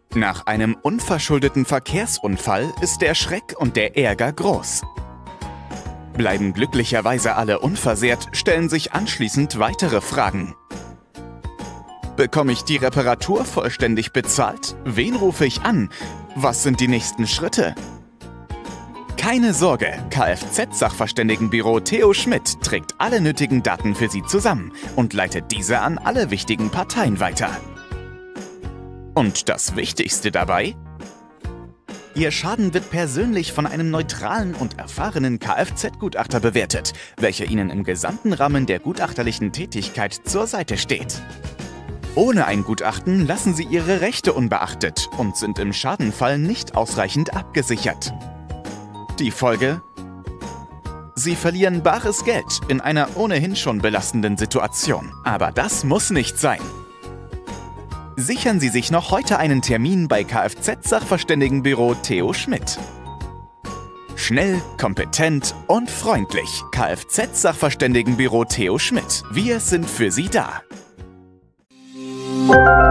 Nach einem unverschuldeten Verkehrsunfall ist der Schreck und der Ärger groß. Bleiben glücklicherweise alle unversehrt, stellen sich anschließend weitere Fragen. Bekomme ich die Reparatur vollständig bezahlt? Wen rufe ich an? Was sind die nächsten Schritte? Keine Sorge, Kfz-Sachverständigenbüro Theo Schmidt trägt alle nötigen Daten für Sie zusammen und leitet diese an alle wichtigen Parteien weiter. Und das Wichtigste dabei? Ihr Schaden wird persönlich von einem neutralen und erfahrenen Kfz-Gutachter bewertet, welcher Ihnen im gesamten Rahmen der gutachterlichen Tätigkeit zur Seite steht. Ohne ein Gutachten lassen Sie Ihre Rechte unbeachtet und sind im Schadenfall nicht ausreichend abgesichert. Die Folge? Sie verlieren bares Geld in einer ohnehin schon belastenden Situation. Aber das muss nicht sein. Sichern Sie sich noch heute einen Termin bei Kfz-Sachverständigenbüro Theo Schmidt. Schnell, kompetent und freundlich. Kfz-Sachverständigenbüro Theo Schmidt. Wir sind für Sie da.